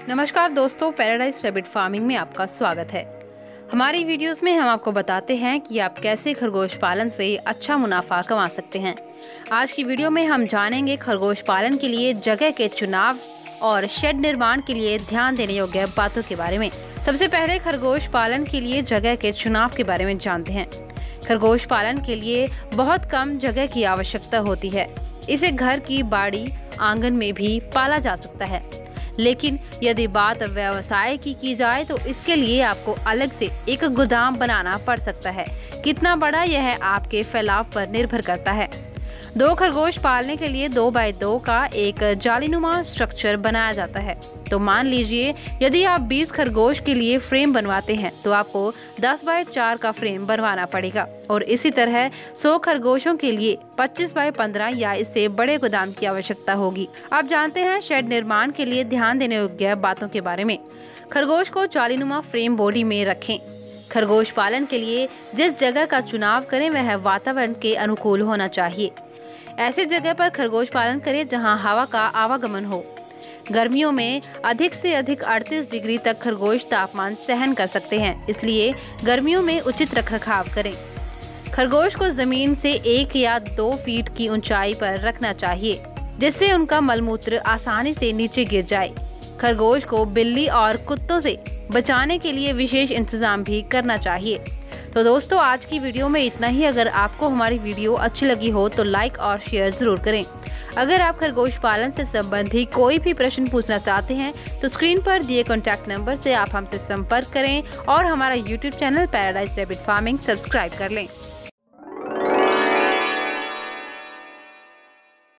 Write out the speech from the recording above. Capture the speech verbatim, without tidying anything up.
नमस्कार दोस्तों, paradise rabbit farming में आपका स्वागत है। हमारी वीडियोस में हम आपको बताते हैं कि आप कैसे खरगोश पालन से अच्छा मुनाफा कमा सकते हैं। आज की वीडियो में हम जानेंगे खरगोश पालन के लिए जगह के चुनाव और शेड निर्माण के लिए ध्यान देने योग्य बातों के बारे में। सबसे पहले खरगोश पालन के लिए जगह के चुनाव के बारे में जानते हैं। खरगोश पालन के लिए बहुत कम जगह की आवश्यकता होती है। इसे घर की बाड़ी आंगन में भी पाला जा सकता है, लेकिन यदि बात व्यवसाय की की जाए तो इसके लिए आपको अलग से एक गोदाम बनाना पड़ सकता है। कितना बड़ा यह आपके फैलाव पर निर्भर करता है। दो खरगोश पालने के लिए दो बाय दो का एक जालीनुमा स्ट्रक्चर बनाया जाता है। तो मान लीजिए यदि आप बीस खरगोश के लिए फ्रेम बनवाते हैं तो आपको दस बाय चार का फ्रेम बनवाना पड़ेगा, और इसी तरह सौ खरगोशों के लिए पच्चीस बाय पंद्रह या इससे बड़े गोदाम की आवश्यकता होगी। अब जानते हैं शेड निर्माण के लिए ध्यान देने योग्य बातों के बारे में। खरगोश को जालीनुमा फ्रेम बॉडी में रखें। खरगोश पालन के लिए जिस जगह का चुनाव करें वह वातावरण के अनुकूल होना चाहिए। ऐसे जगह पर खरगोश पालन करें जहां हवा का आवागमन हो। गर्मियों में अधिक से अधिक अड़तीस डिग्री तक खरगोश तापमान सहन कर सकते हैं, इसलिए गर्मियों में उचित रखरखाव करें। खरगोश को जमीन से एक या दो फीट की ऊंचाई पर रखना चाहिए, जिससे उनका मलमूत्र आसानी से नीचे गिर जाए। खरगोश को बिल्ली और कुत्तों से बचाने के लिए विशेष इंतजाम भी करना चाहिए। तो दोस्तों, आज की वीडियो में इतना ही। अगर आपको हमारी वीडियो अच्छी लगी हो तो लाइक और शेयर जरूर करें। अगर आप खरगोश पालन से संबंधित कोई भी प्रश्न पूछना चाहते हैं तो स्क्रीन पर दिए कॉन्टैक्ट नंबर से आप हमसे संपर्क करें और हमारा YouTube channel paradise rabbit farming subscribe कर लें।